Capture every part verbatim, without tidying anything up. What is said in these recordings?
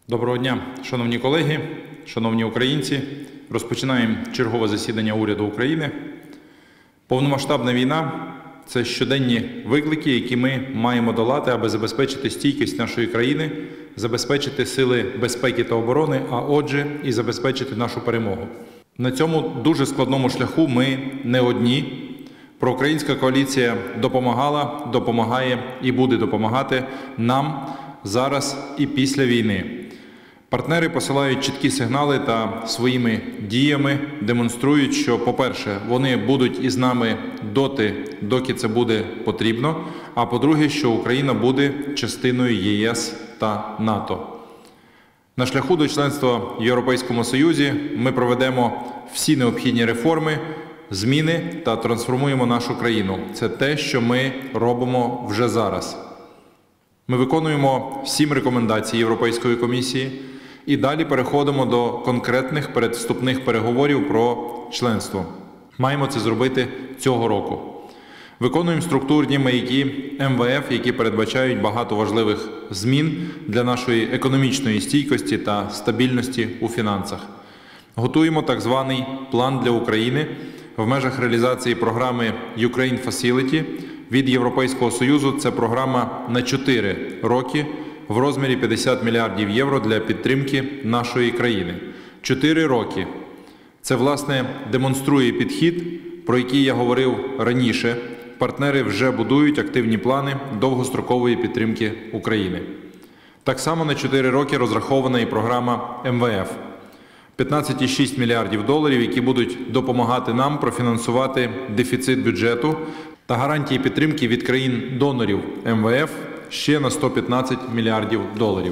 Доброго дня, шановні колеги, шановні українці. Розпочинаємо чергове засідання уряду України. Повномасштабна війна – це щоденні виклики, які ми маємо долати, аби забезпечити стійкість нашої країни, забезпечити сили безпеки та оборони, а отже і забезпечити нашу перемогу. На цьому дуже складному шляху ми не одні. Проукраїнська коаліція допомагала, допомагає і буде допомагати нам зараз і після війни. Партнери посилають чіткі сигнали та своїми діями демонструють, що, по-перше, вони будуть із нами доти, доки це буде потрібно, а по-друге, що Україна буде частиною ЄС та НАТО. На шляху до членства в Європейському Союзі ми проведемо всі необхідні реформи, зміни та трансформуємо нашу країну. Це те, що ми робимо вже зараз. Ми виконуємо сім рекомендацій Європейської комісії і далі переходимо до конкретних передвступних переговорів про членство. Маємо це зробити цього року. Виконуємо структурні маяки ем ве еф, які передбачають багато важливих змін для нашої економічної стійкості та стабільності у фінансах. Готуємо так званий план для України в межах реалізації програми Ukraine Facility від Європейського Союзу. Це програма на чотири роки в розмірі п'ятдесят мільярдів євро для підтримки нашої країни. Чотири роки. Це, власне, демонструє підхід, про який я говорив раніше. Партнери вже будують активні плани довгострокової підтримки України. Так само на чотири роки розрахована і програма ем ве еф. п'ятнадцять цілих шість десятих мільярдів доларів, які будуть допомагати нам профінансувати дефіцит бюджету та гарантії підтримки від країн-донорів ем ве еф ще на сто п'ятнадцять мільярдів доларів.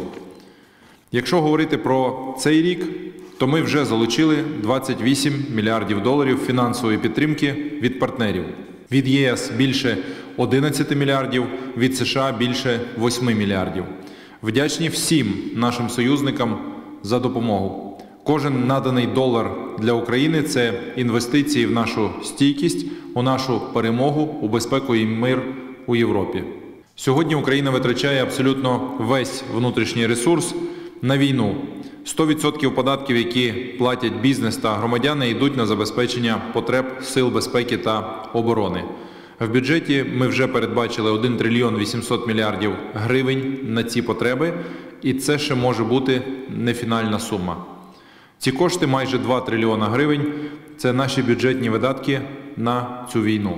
Якщо говорити про цей рік, то ми вже залучили двадцять вісім мільярдів доларів фінансової підтримки від партнерів. Від ЄС більше одинадцять мільярдів, від США більше восьми мільярдів. Вдячні всім нашим союзникам за допомогу. Кожен наданий долар для України – це інвестиції в нашу стійкість, у нашу перемогу, у безпеку і мир у Європі. Сьогодні Україна витрачає абсолютно весь внутрішній ресурс на війну. сто відсотків податків, які платять бізнес та громадяни, йдуть на забезпечення потреб сил безпеки та оборони. В бюджеті ми вже передбачили один трильйон вісімсот мільярдів гривень на ці потреби, і це ще може бути не фінальна сума. Ці кошти, майже два трильйона гривень, це наші бюджетні видатки на цю війну.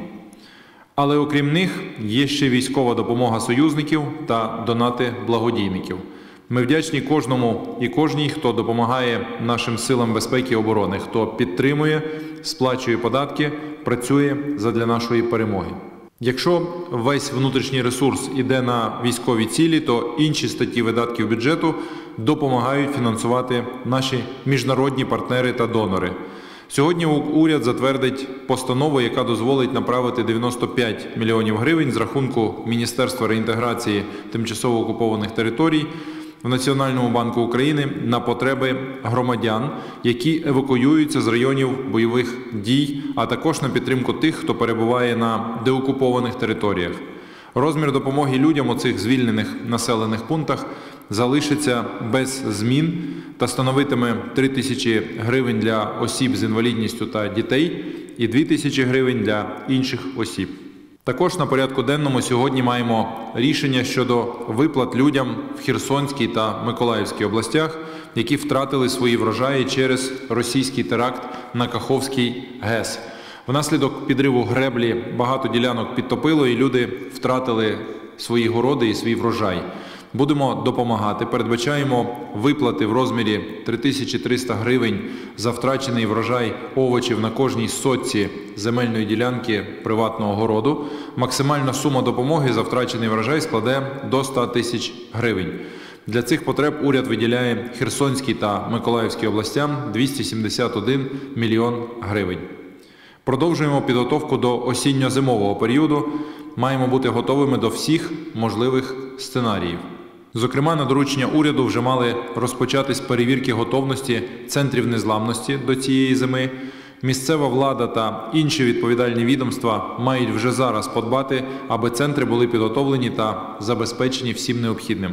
Але окрім них є ще військова допомога союзників та донати благодійників. Ми вдячні кожному і кожній, хто допомагає нашим силам безпеки і оборони, хто підтримує, сплачує податки, працює задля нашої перемоги. Якщо весь внутрішній ресурс іде на військові цілі, то інші статті видатків бюджету допомагають фінансувати наші міжнародні партнери та донори. Сьогодні уряд затвердить постанову, яка дозволить направити дев'яносто п'ять мільйонів гривень з рахунку Міністерства реінтеграції тимчасово окупованих територій в Національному банку України на потреби громадян, які евакуюються з районів бойових дій, а також на підтримку тих, хто перебуває на деокупованих територіях. Розмір допомоги людям у цих звільнених населених пунктах залишиться без змін та становитиме три тисячі гривень для осіб з інвалідністю та дітей і дві тисячі гривень для інших осіб. Також на порядку денному сьогодні маємо рішення щодо виплат людям в Херсонській та Миколаївській областях, які втратили свої врожаї через російський теракт на Каховський ГЕС. Внаслідок підриву греблі багато ділянок підтопило і люди втратили свої городи і свій врожай. Будемо допомагати. Передбачаємо виплати в розмірі три тисячі триста гривень за втрачений врожай овочів на кожній сотці земельної ділянки приватного городу. Максимальна сума допомоги за втрачений врожай складе до ста тисяч гривень. Для цих потреб уряд виділяє Херсонській та Миколаївській областям двісті сімдесят один мільйон гривень. Продовжуємо підготовку до осінньо-зимового періоду. Маємо бути готовими до всіх можливих сценаріїв. Зокрема, на доручення уряду вже мали розпочатись перевірки готовності центрів незламності до цієї зими. Місцева влада та інші відповідальні відомства мають вже зараз подбати, аби центри були підготовлені та забезпечені всім необхідним.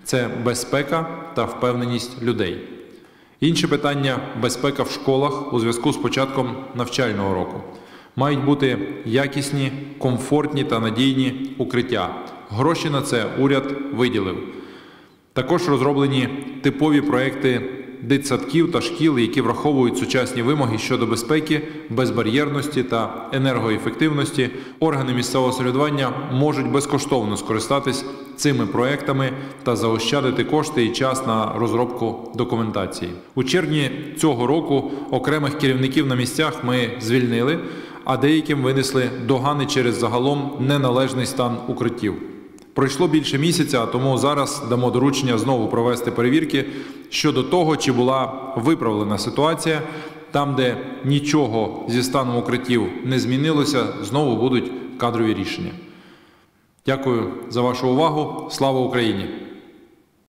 Це безпека та впевненість людей. Інше питання – безпека в школах у зв'язку з початком навчального року. Мають бути якісні, комфортні та надійні укриття. Гроші на це уряд виділив. Також розроблені типові проекти дитсадків та шкіл, які враховують сучасні вимоги щодо безпеки, безбар'єрності та енергоефективності. Органи місцевого самоврядування можуть безкоштовно скористатись цими проектами та заощадити кошти і час на розробку документації. У червні цього року окремих керівників на місцях ми звільнили, а деяким винесли догани через загалом неналежний стан укриттів. Пройшло більше місяця, тому зараз дамо доручення знову провести перевірки щодо того, чи була виправлена ситуація. Там, де нічого зі станом укриттів не змінилося, знову будуть кадрові рішення. Дякую за вашу увагу. Слава Україні!